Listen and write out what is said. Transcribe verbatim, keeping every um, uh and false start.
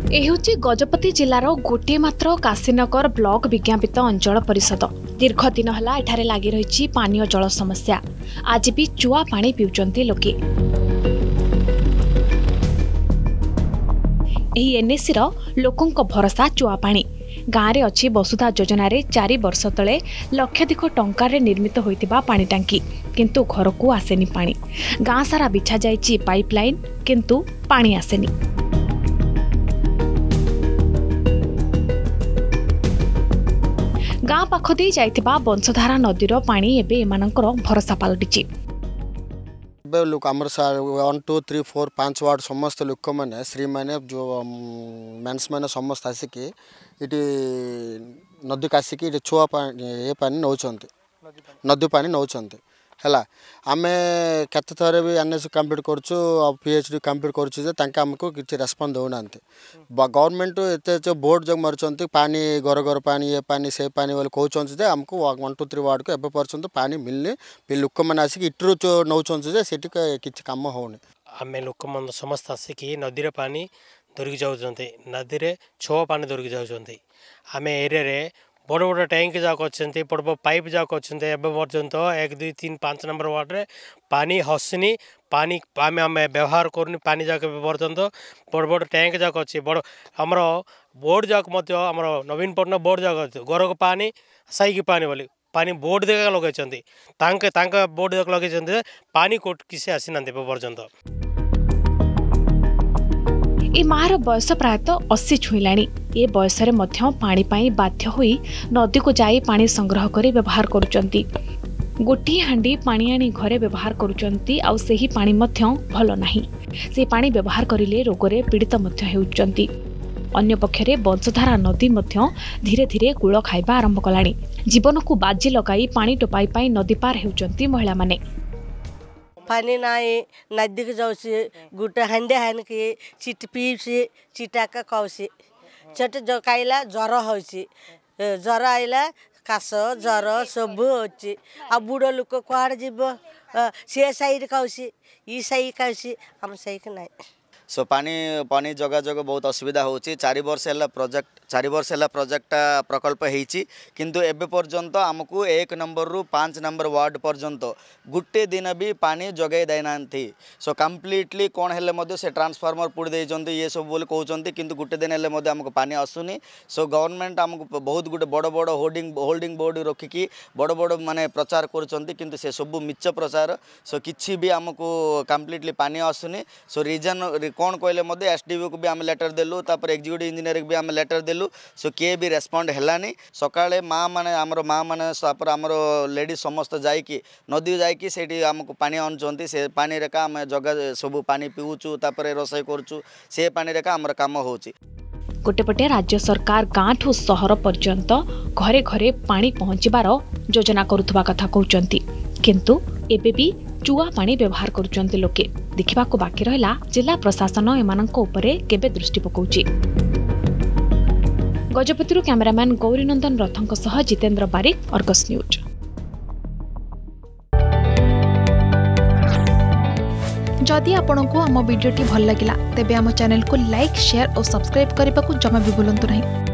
एहुची गजपति जिलार गोटे मात्र काशीनगर ब्लॉक विज्ञापित अंचल परिषद। दीर्घ दिन हला एठारे लागी रही पानीय जल समस्या। आज भी चुआ पानी पिउचंती लोके। एही एनएसी रो लोकंक भरोसा चुआ पानी। गाँव में अच्छी वसुधा योजना रे चारि वर्ष तले लक्षाधिक टंकार निर्मित होइतिबा पानी टांकी किंतु घर को आसेनी पानी। गाँ सारा बिछा जाइछि पाइपलाइन किंतु पानी आसेनी। गाँ पाख दे जाइतिबा वंशधारा नदीर पानी एबे एमानकर भरोसा पलटिछि। लोक आमर वन टू थ्री फोर पांच वार्ड समस्त लोक मैंने श्री मैंने जो मेन्स मैंने समस्त आसिकी इटी नदी कासिकी छुआ पानी ये पानी नौ नदी पानी नौ है आम केत थर भी एन एस कम्प्लीट करुँ पीएचडी कम्प्लीट करूँ किसी रेस्पॉन्स दौना गवर्नमेंट एत जो बोर्ड जो मार्च पानी घर घर पानी ये पानी से पानी बोले कहते आमको वन टू थ्री वार्ड को एवं पर्यटन पानी मिलनी लोक मैंने आसिक इट्रु नौ से किसी कम होनी आम लोक मन समस्त आसिकी नदी पानी धरिकी जाऊँच नदी छो पानी धरिकी जाऊँच आम एरिया बड़ बड़ टैंक जाक अच्छे बड़ बड़ पाइप जाक अच्छे एवं पर्यंत एक दुई तीन पाँच नंबर वार्ड रे पानी हसनी पानी आम आम व्यवहार करनी पानी जाक पर्यंत बड़ बड़ टैंक जाक अच्छे बड़ आमर बोर्ड जाक आमर नवीन पट्टनायक बोर्ड जाक घर को पानी साइकी पानी बोली पानी बोर्ड देखा लगे बोर्ड जाक लगे पानी कोट किसी आसी ना पर्यंत। ए मार बयस प्रायतः अस्सी छुईलाणी। ए बयस रे मध्य पानी पाई बाध्य होई नदी को जाई पानी संग्रह करी व्यवहार करुचंती। गोटी हांडी पानी आनी घरे व्यवहार करुचंती आउ सेही पानी मध्य भलो नाही। से पानी व्यवहार करिले रोगरे पीड़ित मध्य हेउचंती। अन्य पक्षरे वंशधारा नदी मध्य धीरे धीरे कूल खाइबा आरंभ कलाणी। जीवन को बाजी लगाई पानी टोपाई पाई नदी पार हेउचंती महिला माने। पानी नाई नदी के जाऊसी गुटे हांडे हान के चिट पीसी चिटाका कौसी चट जो खाइला ज्वर होसी ज्वर आइला काश ज्वर सब होची आ बुढ़ो लोक कुआड़ जीव सी साइड कौसी ई साइड कौसी हम सही के नाई सो पानी पानी जगह जगह बहुत असुविधा होची। चारि वर्ष है प्रोजेक्ट चारि वर्ष है प्रोजेक्ट प्रकल्प होती किंतु एबे पर्यंत आमको एक नंबर रु पाँच नंबर वार्ड पर्यंत गुटे दिन भी पानी जगै देना सो कम्प्लीटली कौन है से ट्रांसफार्मर पुड़ी देते ये सब बोले कहते किंतु गुटे दिन है आमको पानी आसुनी। सो गवर्नमेंट आमको बहुत गुटे बड़ बड़ होल्डिंग होल्डिंग बोर्ड रखिकी बड़ बड़ माने प्रचार कर किंतु से सब मिच प्रचार। सो किसी भी आमको कम्प्लीटली पानी आसुनी। सो रिजन कौन कहले एसडीओ को भी आम लेटर देलु तापर एग्जीक्यूटिव इंजीनियर भी आम लेटर देलु। सो किए भी रेस्पॉन्ड हेलानी सकाळे माँ माने आमर माँ माने तापर आमर लेडीज समस्त जाइकी नदी जाइकी सेठी आमको पानी आनुचंती से पानी रेका आम जगह सब पानी पिउचु तापर रोषई करूचु से पानी रेका आमर काम होची। गोटेपटे राज्य सरकार गाँ ठू सहर पर्यंत घरे घरे पानी पहुँचबार योजना करुथबा कथा कहउचंती किंतु एबे भी चुआ पानी व्यवहार करुचंती लोके। देखा बाकी रहा जिला प्रशासन एमानंक उपरे केबे दृष्टि पकाउची। गजपतिरु कैमरामैन गौरीनंदन रथंक सह जितेंद्र बारिक, अर्गस न्यूज। जदि आपंक आम भिडी भल लगा तेब आम चैनल को लाइक शेयर और सब्सक्राइब करने को जमा भी भूलु नहीं।